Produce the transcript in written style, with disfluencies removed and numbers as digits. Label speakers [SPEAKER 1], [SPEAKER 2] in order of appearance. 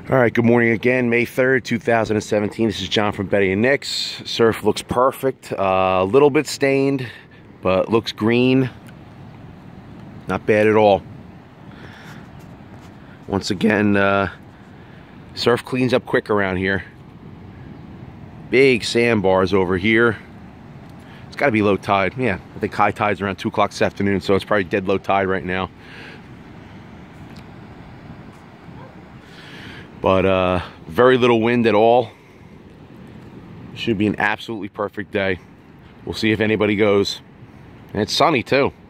[SPEAKER 1] All right, good morning again, May 3rd, 2017. This is John from Betty and Nick's. Surf looks perfect. A little bit stained, but looks green. Not bad at all. Once again, surf cleans up quick around here. Big sandbars over here. It's got to be low tide. Yeah, I think high tide's around 2 o'clock this afternoon, so it's probably dead low tide right now. But very little wind at all. Should be an absolutely perfect day. We'll see if anybody goes. And it's sunny too.